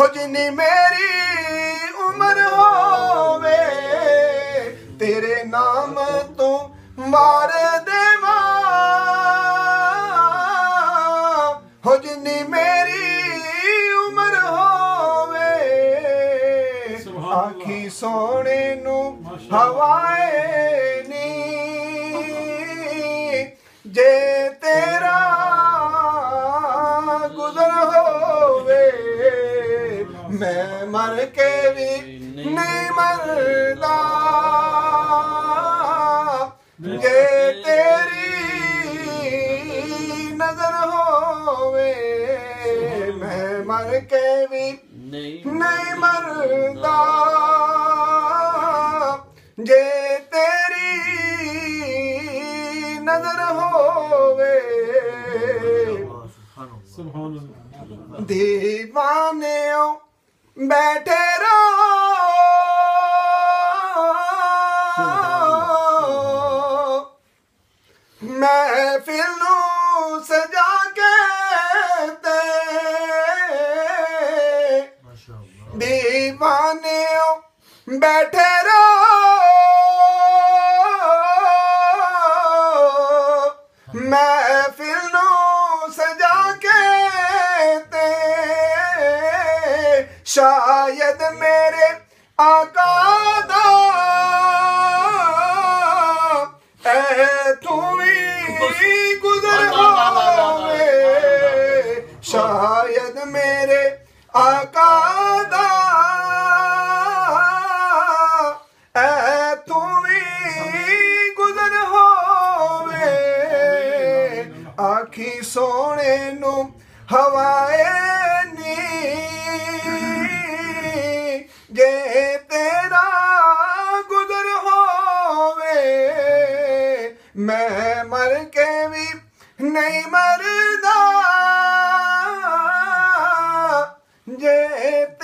जिन्नी मेरी उम्र होवे तेरे नाम तो मार देवा हो जिन्नी मेरी उम्र होवे आखी सोने नू हवाए नी जे तेरा गुजर होवे मैं मर के भी नहीं मरदा जे तेरी नजर होवे मैं मर के भी नहीं मरदा जे तेरी नजर होवे दीवाने बैठे रहो महफिल नू सजा के ते दीवाने बैठे रहो महफिल नू सजा के ते शायद मेरे आका दा तू ही गुजर होवे शायद मेरे आका दा तू ही गुजर होवे आखी सोने नू हवाए नी जे तेरा गुजर होवे मैं मर के भी नहीं मरदा जे